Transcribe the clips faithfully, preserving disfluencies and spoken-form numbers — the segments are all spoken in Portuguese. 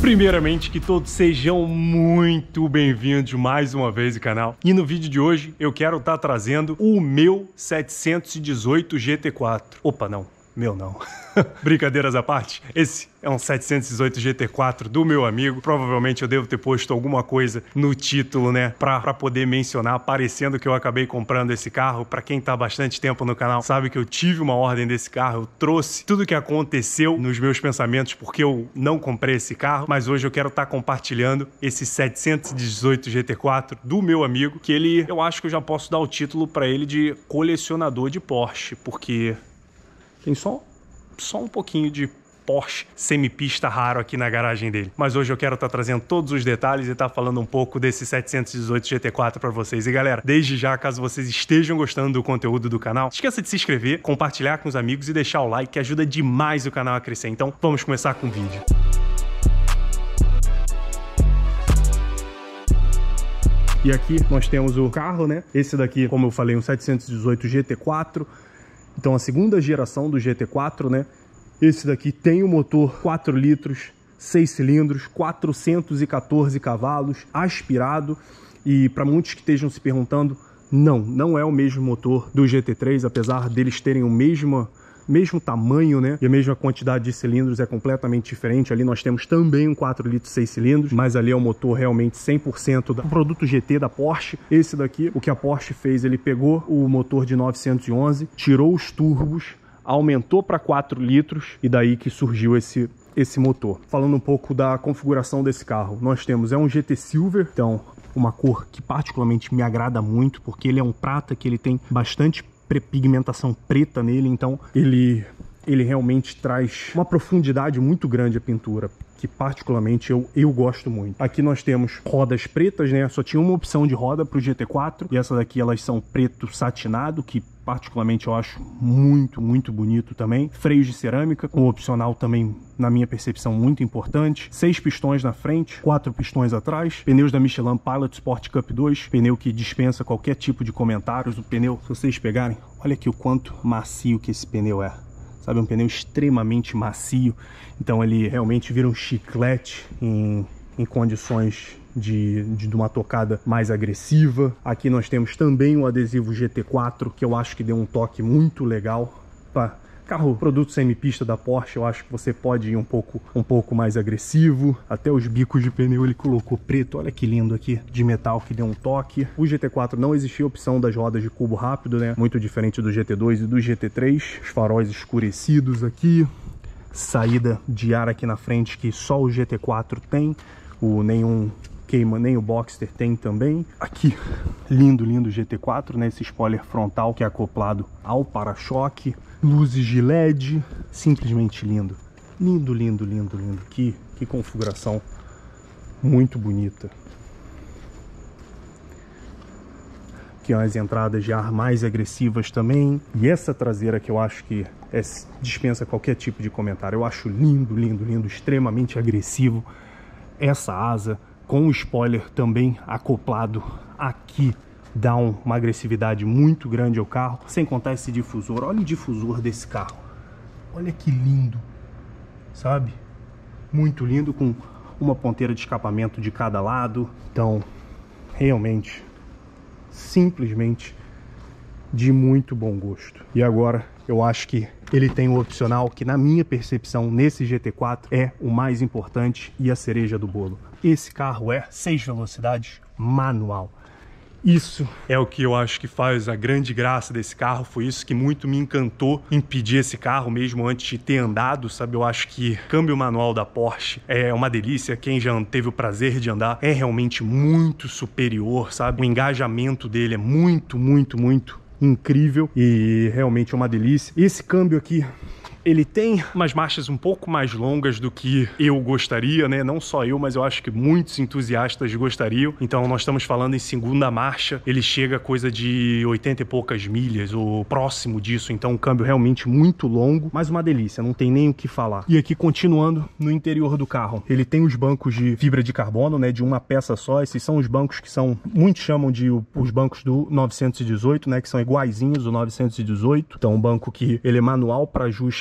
Primeiramente, que todos sejam muito bem-vindos mais uma vez ao canal. E no vídeo de hoje eu quero estar trazendo o meu setecentos e dezoito G T quatro. Opa, não. Meu não. Brincadeiras à parte, esse é um setecentos e dezoito G T quatro do meu amigo. Provavelmente eu devo ter posto alguma coisa no título, né, pra, pra poder mencionar, parecendo que eu acabei comprando esse carro. Pra quem tá há bastante tempo no canal, sabe que eu tive uma ordem desse carro. Eu trouxe tudo que aconteceu nos meus pensamentos porque eu não comprei esse carro. Mas hoje eu quero estar compartilhando esse setecentos e dezoito G T quatro do meu amigo, que ele, eu acho que eu já posso dar o título pra ele de colecionador de Porsche, porque tem só, só um pouquinho de Porsche semipista raro aqui na garagem dele. Mas hoje eu quero estar trazendo todos os detalhes e estar falando um pouco desse setecentos e dezoito G T quatro para vocês. E galera, desde já, caso vocês estejam gostando do conteúdo do canal, não esqueça de se inscrever, compartilhar com os amigos e deixar o like, que ajuda demais o canal a crescer. Então vamos começar com o vídeo. E aqui nós temos o carro, né? Esse daqui, como eu falei, um setecentos e dezoito G T quatro. Então a segunda geração do G T quatro, né? Esse daqui tem o motor quatro litros, seis cilindros, quatrocentos e quatorze cavalos, aspirado. E para muitos que estejam se perguntando, não, não é o mesmo motor do G T três, apesar deles terem o mesmo, mesmo tamanho, né? E a mesma quantidade de cilindros é completamente diferente. Ali nós temos também um quatro litros, seis cilindros, mas ali é um motor realmente cem por cento do produto G T da Porsche. Esse daqui, o que a Porsche fez, ele pegou o motor de novecentos e onze, tirou os turbos, aumentou para quatro litros e daí que surgiu esse esse motor. Falando um pouco da configuração desse carro, nós temos, é um G T Silver, então uma cor que particularmente me agrada muito, porque ele é um prata que ele tem bastante pigmentação preta nele, então ele, ele realmente traz uma profundidade muito grande à pintura, que particularmente eu, eu gosto muito. Aqui nós temos rodas pretas, né? Só tinha uma opção de roda para o G T quatro, e essa daqui elas são preto satinado, que particularmente eu acho muito, muito bonito também. Freios de cerâmica, um opcional também, na minha percepção, muito importante. Seis pistões na frente, quatro pistões atrás. Pneus da Michelin Pilot Sport Cup dois, pneu que dispensa qualquer tipo de comentários. O pneu, se vocês pegarem, olha aqui o quanto macio que esse pneu é. Sabe, um pneu extremamente macio, então ele realmente vira um chiclete em, em condições de, de, de uma tocada mais agressiva. Aqui nós temos também o adesivo G T quatro, que eu acho que deu um toque muito legal para carro, produto semipista da Porsche. Eu acho que você pode ir um pouco, um pouco mais agressivo. Até os bicos de pneu ele colocou preto. Olha que lindo aqui, de metal, que deu um toque. O G T quatro não existia a opção das rodas de cubo rápido, né? Muito diferente do G T dois e do G T três. Os faróis escurecidos aqui. Saída de ar aqui na frente que só o G T quatro tem. O nenhum queima, nem o Boxster tem também. Aqui, lindo, lindo G T quatro, né? Esse spoiler frontal que é acoplado ao para-choque. Luzes de L E D, simplesmente lindo. Lindo, lindo, lindo, lindo. Que, que configuração muito bonita. Aqui as entradas de ar mais agressivas também. E essa traseira que eu acho que é, dispensa qualquer tipo de comentário. Eu acho lindo, lindo, lindo, extremamente agressivo. Essa asa com o spoiler também acoplado aqui dá um, uma agressividade muito grande ao carro, sem contar esse difusor. Olha o difusor desse carro, olha que lindo, sabe? Muito lindo, com uma ponteira de escapamento de cada lado. Então, realmente, simplesmente de muito bom gosto. E agora, eu acho que ele tem um opcional que, na minha percepção, nesse G T quatro, é o mais importante e a cereja do bolo. Esse carro é seis velocidades manual. Isso é o que eu acho que faz a grande graça desse carro. Foi isso que muito me encantou em pedir esse carro, mesmo antes de ter andado, sabe? Eu acho que câmbio manual da Porsche é uma delícia. Quem já teve o prazer de andar é realmente muito superior, sabe? O engajamento dele é muito, muito, muito incrível e realmente é uma delícia. Esse câmbio aqui, ele tem umas marchas um pouco mais longas do que eu gostaria, né? Não só eu, mas eu acho que muitos entusiastas gostariam. Então nós estamos falando em segunda marcha, ele chega a coisa de oitenta e poucas milhas, ou próximo disso. Então um câmbio realmente muito longo, mas uma delícia, não tem nem o que falar. E aqui, continuando no interior do carro, ele tem os bancos de fibra de carbono, né? De uma peça só. Esses são os bancos que são, muitos chamam de os bancos do novecentos e dezoito, né? Que são iguaizinhos do novecentos e dezoito. Então um banco que ele é manual para ajuste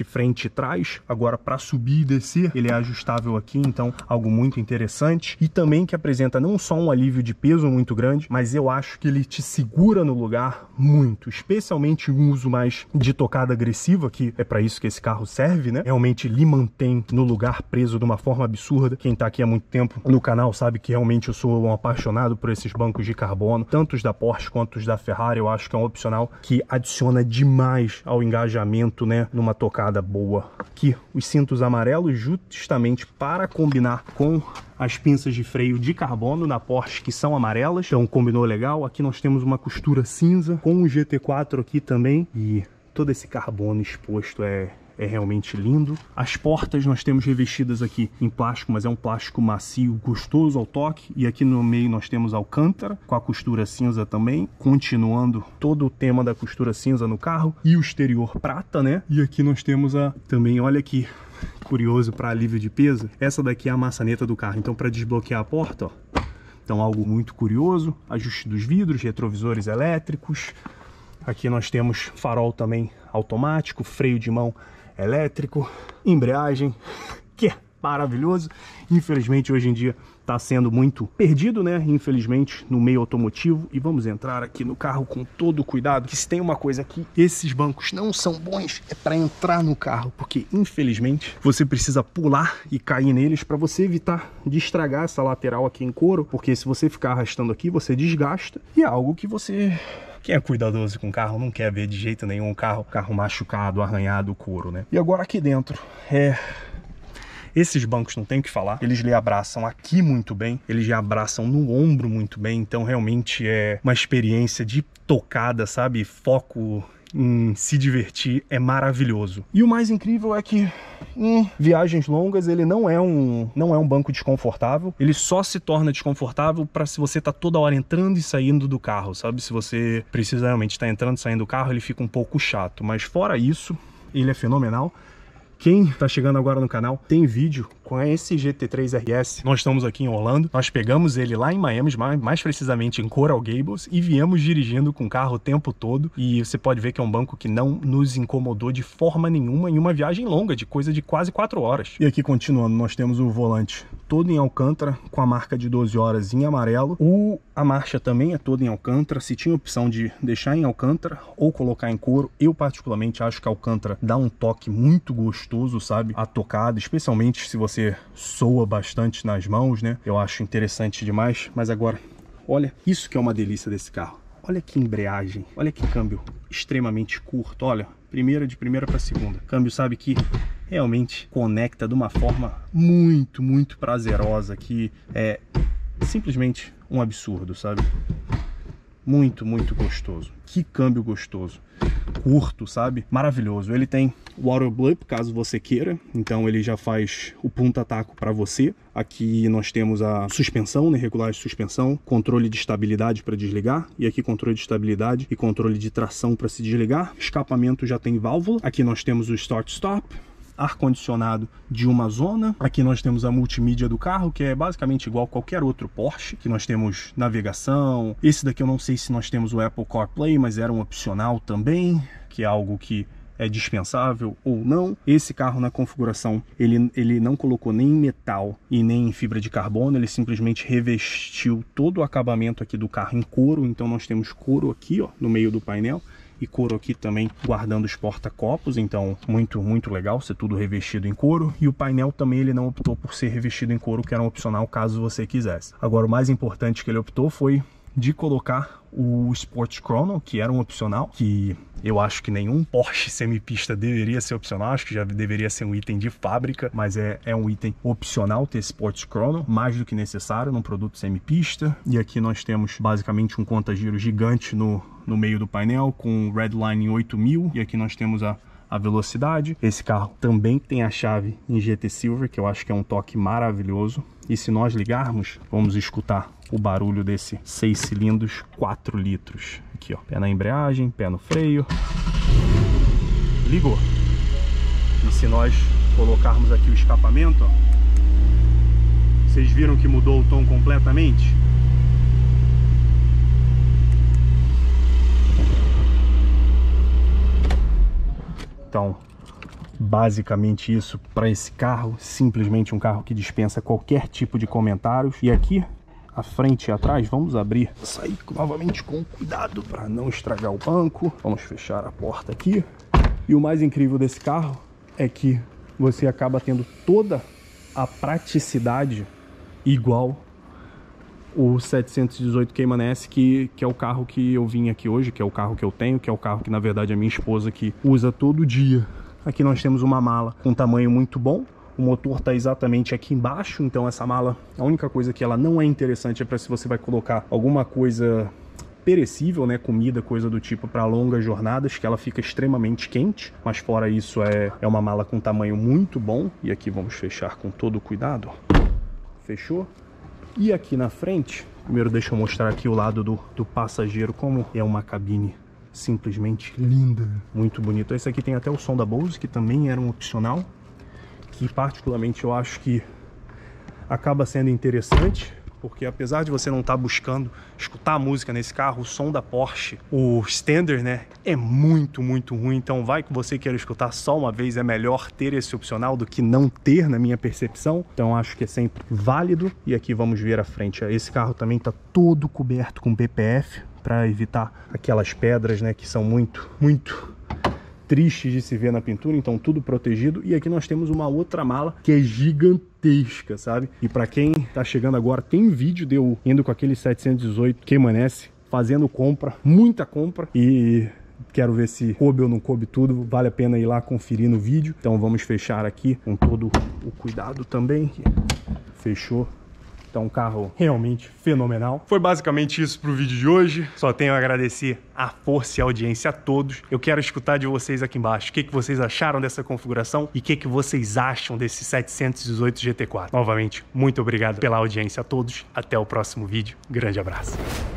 frente e trás. Agora, para subir e descer, ele é ajustável aqui, então algo muito interessante. E também que apresenta não só um alívio de peso muito grande, mas eu acho que ele te segura no lugar muito, especialmente um uso mais de tocada agressiva, que é para isso que esse carro serve, né? Realmente lhe mantém no lugar preso de uma forma absurda. Quem tá aqui há muito tempo no canal sabe que realmente eu sou um apaixonado por esses bancos de carbono, tanto os da Porsche quanto os da Ferrari. Eu acho que é um opcional que adiciona demais ao engajamento, né, numa tocada boa. Aqui, os cintos amarelos justamente para combinar com as pinças de freio de carbono na Porsche, que são amarelas, então combinou legal. Aqui nós temos uma costura cinza com o G T quatro aqui também, e todo esse carbono exposto é é realmente lindo. As portas nós temos revestidas aqui em plástico, mas é um plástico macio, gostoso ao toque. E aqui no meio nós temos alcântara com a costura cinza também, continuando todo o tema da costura cinza no carro. E o exterior prata, né? E aqui nós temos a também, olha aqui, curioso para alívio de peso, essa daqui é a maçaneta do carro. Então, para desbloquear a porta, ó, então algo muito curioso, ajuste dos vidros, retrovisores elétricos. Aqui nós temos farol também automático, freio de mão elétrico, embreagem, que é maravilhoso. Infelizmente hoje em dia está sendo muito perdido, né? Infelizmente no meio automotivo. E vamos entrar aqui no carro com todo o cuidado, que se tem uma coisa aqui, esses bancos não são bons, é para entrar no carro, porque infelizmente você precisa pular e cair neles para você evitar de estragar essa lateral aqui em couro, porque se você ficar arrastando aqui, você desgasta, e é algo que você... Quem é cuidadoso com o carro não quer ver de jeito nenhum o carro, carro machucado, arranhado, couro, né? E agora aqui dentro, é... esses bancos não tem o que falar, eles lhe abraçam aqui muito bem, eles lhe abraçam no ombro muito bem, então realmente é uma experiência de tocada, sabe? Foco em se divertir é maravilhoso. E o mais incrível é que em viagens longas ele não é um não é um banco desconfortável, ele só se torna desconfortável para se você tá toda hora entrando e saindo do carro, sabe? Se você precisa realmente estar entrando e saindo do carro, ele fica um pouco chato, mas fora isso, ele é fenomenal. Quem está chegando agora no canal, tem vídeo com esse G T três R S. Nós estamos aqui em Orlando, nós pegamos ele lá em Miami, mais precisamente em Coral Gables, e viemos dirigindo com o carro o tempo todo. E você pode ver que é um banco que não nos incomodou de forma nenhuma em uma viagem longa, de coisa de quase quatro horas. E aqui, continuando, nós temos o volante todo em alcântara, com a marca de doze horas em amarelo. O, a marcha também é toda em alcântara. Se tinha a opção de deixar em alcântara ou colocar em couro, eu particularmente acho que a alcântara dá um toque muito gostoso, sabe? A tocada, especialmente se você soa bastante nas mãos, né? Eu acho interessante demais. Mas agora, olha, isso que é uma delícia desse carro. Olha que embreagem, olha que câmbio extremamente curto, olha, primeira de primeira para segunda. Câmbio, sabe, que realmente conecta de uma forma muito, muito prazerosa, que é simplesmente um absurdo, sabe? Muito, muito gostoso. Que câmbio gostoso. Curto, sabe? Maravilhoso. Ele tem water blip, caso você queira. Então ele já faz o punta-taco para você. Aqui nós temos a suspensão, né? Regulagem de suspensão. Controle de estabilidade para desligar. E aqui controle de estabilidade e controle de tração para se desligar. Escapamento já tem válvula. Aqui nós temos o start-stop. Ar-condicionado de uma zona. Aqui nós temos a multimídia do carro, que é basicamente igual a qualquer outro Porsche, que nós temos navegação. Esse daqui eu não sei se nós temos o Apple CarPlay, mas era um opcional também, que é algo que é dispensável ou não. Esse carro na configuração, ele, ele não colocou nem metal e nem fibra de carbono, ele simplesmente revestiu todo o acabamento aqui do carro em couro. Então nós temos couro aqui, ó, no meio do painel, e couro aqui também guardando os porta-copos, então muito, muito legal ser tudo revestido em couro. E o painel também ele não optou por ser revestido em couro, que era um opcional caso você quisesse. Agora o mais importante que ele optou foi de colocar o Sport Chrono, que era um opcional, que eu acho que nenhum Porsche semipista deveria ser opcional, acho que já deveria ser um item de fábrica, mas é, é um item opcional ter Sport Chrono, mais do que necessário num produto semipista. E aqui nós temos basicamente um conta-giro gigante no, no meio do painel, com Redline em oito mil, e aqui nós temos a a velocidade. Esse carro também tem a chave em G T Silver, que eu acho que é um toque maravilhoso. E se nós ligarmos, vamos escutar o barulho desse seis cilindros, quatro litros. Aqui, ó, pé na embreagem, pé no freio. Ligou. E se nós colocarmos aqui o escapamento, ó, vocês viram que mudou o tom completamente? Então, Basicamente isso para esse carro, simplesmente um carro que dispensa qualquer tipo de comentários. E aqui, a frente e atrás, vamos abrir, sair novamente com cuidado para não estragar o banco. Vamos fechar a porta aqui. E o mais incrível desse carro é que você acaba tendo toda a praticidade igual o setecentos e dezoito Cayman S, que, que é o carro que eu vim aqui hoje, que é o carro que eu tenho, que é o carro que na verdade a minha esposa que usa todo dia. Aqui nós temos uma mala com tamanho muito bom. O motor está exatamente aqui embaixo, então essa mala, a única coisa que ela não é interessante é para se você vai colocar alguma coisa perecível, né, comida, coisa do tipo para longas jornadas, que ela fica extremamente quente, mas fora isso é, é uma mala com tamanho muito bom. E aqui vamos fechar com todo cuidado. Fechou? E aqui na frente, primeiro deixa eu mostrar aqui o lado do, do passageiro, como é uma cabine simplesmente linda, muito bonito. Esse aqui tem até o som da Bose, que também era um opcional, que particularmente eu acho que acaba sendo interessante, porque apesar de você não estar buscando escutar a música nesse carro, o som da Porsche, o Standard, né, é muito, muito ruim. Então vai que você queira escutar só uma vez, é melhor ter esse opcional do que não ter, na minha percepção. Então acho que é sempre válido. E aqui vamos ver a frente. Esse carro também está todo coberto com P P F, para evitar aquelas pedras, né, que são muito, muito tristes de se ver na pintura, então tudo protegido. E aqui nós temos uma outra mala que é gigantesca, sabe? E para quem tá chegando agora, tem vídeo de eu indo com aquele setecentos e dezoito Cayman S, fazendo compra, muita compra, e quero ver se coube ou não coube tudo. Vale a pena ir lá conferir no vídeo. Então vamos fechar aqui com todo o cuidado também. Fechou. Então, um carro realmente fenomenal. Foi basicamente isso pro vídeo de hoje. Só tenho a agradecer a força e a audiência a todos. Eu quero escutar de vocês aqui embaixo. O que, que vocês acharam dessa configuração e o que, que vocês acham desse setecentos e dezoito G T quatro. Novamente, muito obrigado pela audiência a todos. Até o próximo vídeo. Grande abraço.